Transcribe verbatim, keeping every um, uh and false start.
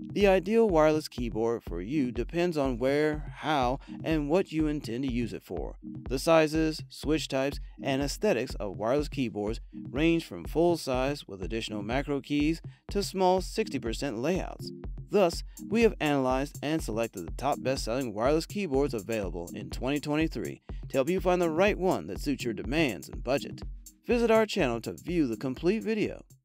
The ideal wireless keyboard for you depends on where, how, and what you intend to use it for. The sizes, switch types, and aesthetics of wireless keyboards range from full size with additional macro keys to small sixty percent layouts. Thus, we have analyzed and selected the top best-selling wireless keyboards available in twenty twenty-three to help you find the right one that suits your demands and budget. Visit our channel to view the complete video.